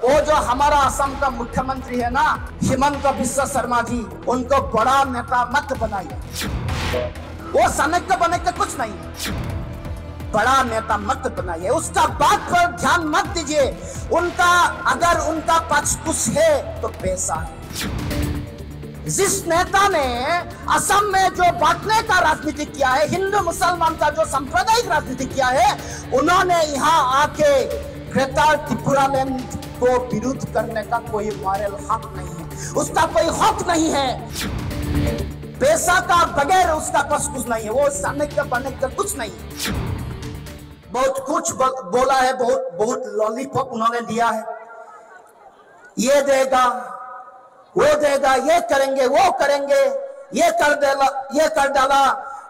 वो जो हमारा असम का मुख्यमंत्री है ना, हिमंत बिस्वा शर्मा जी, उनको बड़ा नेता मत बनाइए। वो सनक बने के कुछ नहीं है, बड़ा नेता मत बनाइए। उसका बात पर ध्यान मत दीजिए। उनका अगर उनका पक्ष कुछ है तो पैसा है। जिस नेता ने असम में जो बांटने का राजनीति किया है, हिंदू मुसलमान का जो सांप्रदायिक राजनीति किया है, उन्होंने यहाँ आके ग्रेटर त्रिपुरा लैंड को विरोध करने का कोई मॉरल हक नहीं है, उसका कोई हक नहीं है। पैसा का बगैर उसका कुछ नहीं है। वो सामने का बनने का कुछ नहीं है। बहुत कुछ बोला है, बहुत लॉलीपॉप उन्होंने दिया है। ये देगा, वो देगा, ये करेंगे, वो करेंगे, ये कर डाला।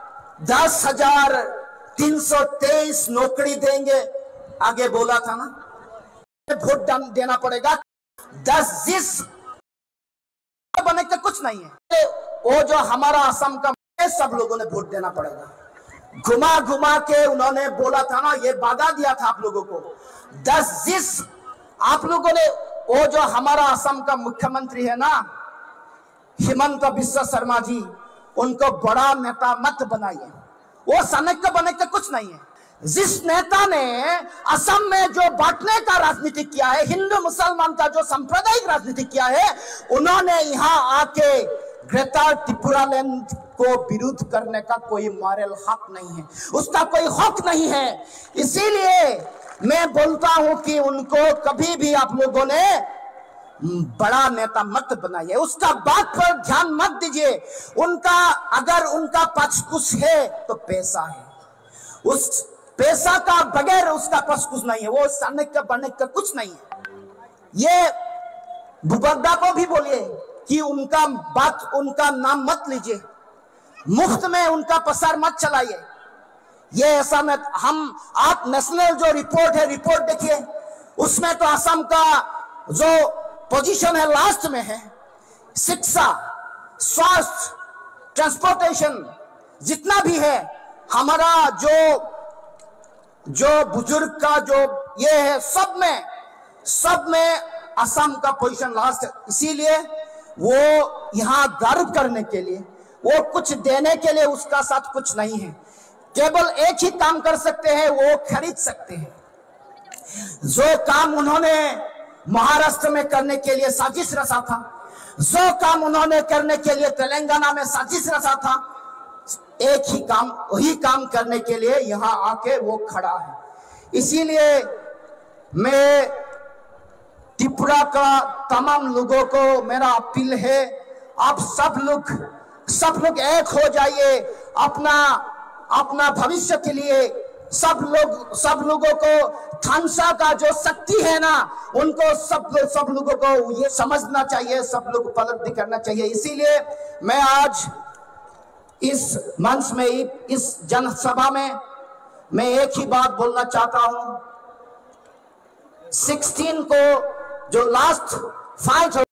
10,323 नौकरी देंगे, आगे बोला था ना। वोट देना पड़ेगा। 10 बने का कुछ नहीं है। वो जो हमारा असम का, सब लोगों ने वोट देना पड़ेगा। घुमा घुमा के उन्होंने बोला था ना, ये वादा दिया था आप लोगों को। 10 आप लोगों ने, वो जो हमारा असम का मुख्यमंत्री है ना, हिमंत बिस्वा शर्मा जी, उनको बड़ा नेता मत बनाइए। वो सनक बने के कुछ नहीं है। जिस नेता ने असम में जो बांटने का राजनीति किया है, हिंदू मुसलमान का जो सांप्रदायिक राजनीति किया है, उन्होंने यहाँ आके ग्रेटर त्रिपुरा लैंड को विरोध करने का कोई मॉरल हक नहीं है, उसका कोई हक नहीं है। इसीलिए मैं बोलता हूं कि उनको कभी भी आप लोगों ने बड़ा नेता मत बनाइए। उसका बात पर ध्यान मत दीजिए। उनका अगर उनका पक्ष कुछ है तो पैसा है। उस पैसा का बगैर उसका पक्ष कुछ नहीं है। वो सामने का बनने का कुछ नहीं है। ये बुबड्डा को भी बोलिए कि उनका बात, उनका नाम मत लीजिए, मुफ्त में उनका प्रसार मत चलाइए। ये ऐसा में आप नेशनल जो रिपोर्ट है, रिपोर्ट देखिए, उसमें तो असम का जो पोजीशन है लास्ट में है। शिक्षा, स्वास्थ्य, ट्रांसपोर्टेशन, जितना भी है हमारा जो बुजुर्ग का जो ये है, सब में असम का पोजीशन लास्ट है। इसीलिए वो यहाँ गर्व करने के लिए, वो कुछ देने के लिए उसका साथ कुछ नहीं है। केवल एक ही काम कर सकते हैं, वो खरीद सकते हैं। जो काम उन्होंने महाराष्ट्र में करने के लिए साजिश रचा था, जो काम उन्होंने करने के लिए तेलंगाना में साजिश रचा था, एक ही काम, वही काम करने के लिए यहाँ आके वो खड़ा है। इसीलिए मैं त्रिपुरा का तमाम लोगों को मेरा अपील है, आप सब लोग एक हो जाइए। अपना भविष्य के लिए सब लोगों को थानसा का जो शक्ति है ना, उनको सब लोगों को ये समझना चाहिए, सब लोग उपलब्धि करना चाहिए। इसीलिए मैं आज इस मंच में, इस जनसभा में मैं एक ही बात बोलना चाहता हूं। 16 को जो लास्ट फाइट